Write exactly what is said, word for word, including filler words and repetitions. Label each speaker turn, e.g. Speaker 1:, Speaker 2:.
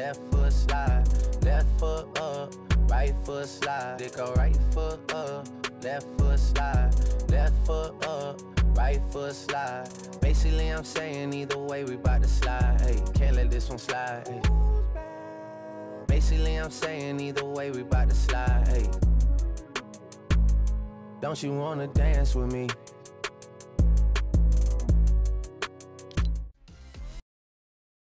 Speaker 1: left foot slide, left foot up, right foot slide. They go right foot up, left foot slide, left foot up, right foot slide. Basically I'm saying either way we bout to slide, hey, can't let this one slide, hey. Basically I'm saying either way we bout to slide, hey. Don't you wanna dance with me?